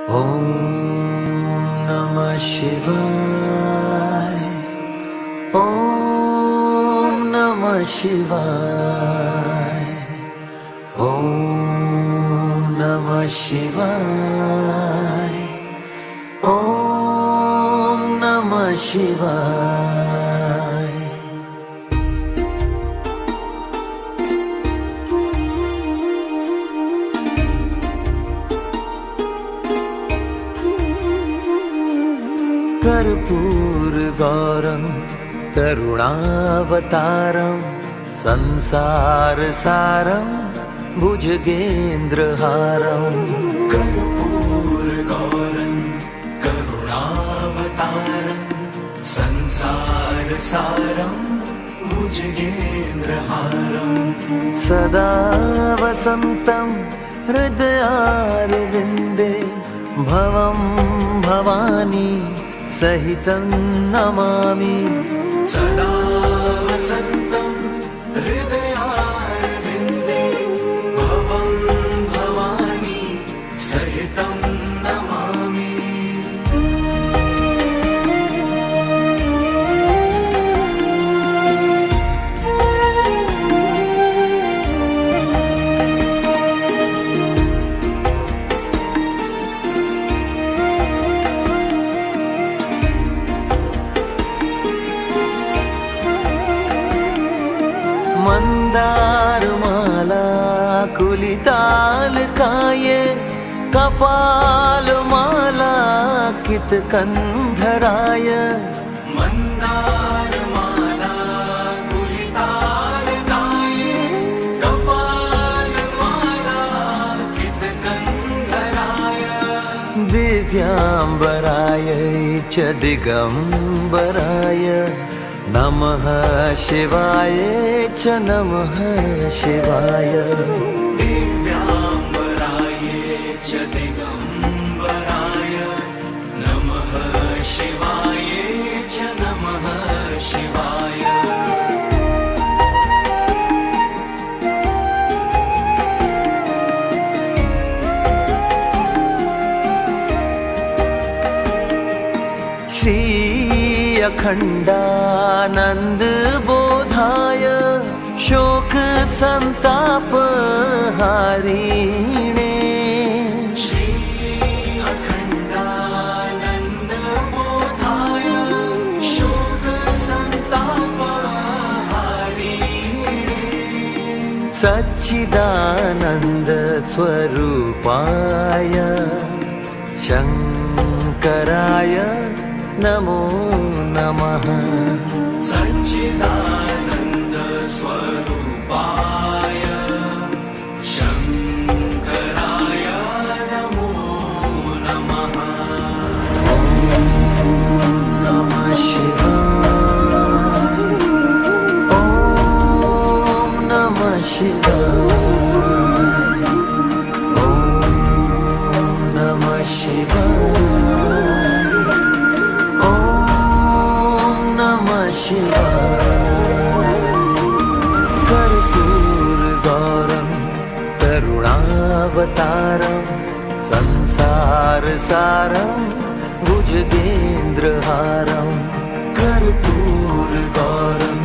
ॐ नमः शिवाय। ॐ नमः शिवाय। ॐ नमः शिवाय। ॐ नमः शिवाय। कर्पूरगौरं करुणावतारं संसारसारं भुजगेन्द्रहारं। कर्पूरगौरं करुणावतारं संसारसारं भुजगेन्द्रहारं। सदा वसन्तं हृदयारविन्दे भवं भवानी सहितं नमामि। सदा वसन्तं हृदयारविन्दे भवं भवानी सहितं नमामि। मन्दारमाला कुलितालकाये कपालमाला कितकन्धराय। मन्दारमाला कुलितालकाये कपालमाला कितकन्धराय। दिव्याम्बराय च दिगम्बराय नमः शिवाय च नमः शिवाय। दिव्याम्बराय च दिगम्बराय नमः शिवाय च नमः शिवाय। श्री अखण्डानन्द बोधाय शोक संताप हारिणे। श्री अखण्डानन्द बोधाय शोक संताप हारिणे। सच्चिदानन्द स्वरूपाय शंकराय नमो नमः। सच्चिदानन्द स्वरूपाय शंकराय नमो नमः। ॐ नमः शिवाय। ॐ नमः शिवाय। ॐ नमः शिवाय। ॐ नमः शिवाय। कर्पूरगौरं करुणावतारं संसारसारं भुजगेन्द्रहारं। कर्पूरगौरं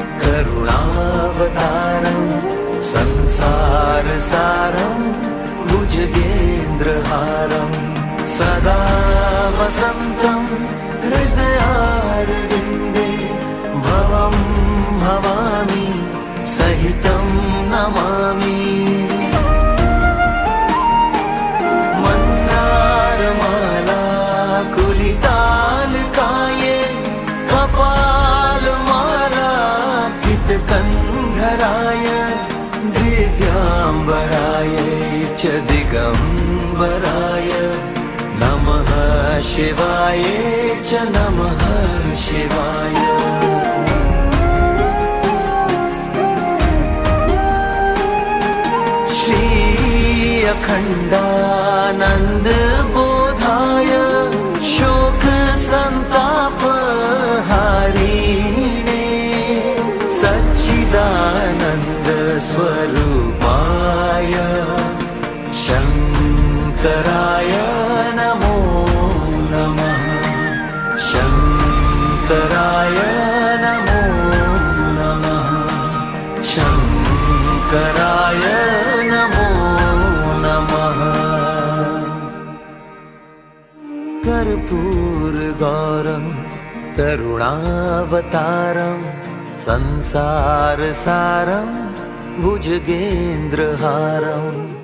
करुणावतारं संसारसारं भुजगेन्द्रहारं। सदा वसन्तं हृदयारविन्दे भवं भवानी सहितं नमामि। मन्दारमाला कुलितालकाये कपालमाला कितकन्धराय। दिव्याम्बराय च दिगम्बराय नमः शिवाय च नमः शिवाय। श्री अखण्डानन्द बोधाय शोक संताप हारिणे। सच्चिदानन्द स्वरूपाय शंकराय नमः। शङ्कराय नमो नमः शङ्कराय नमो नमः कर्पूरगौरं करुणावतारं संसारसारं भुजगेन्द्रहारम्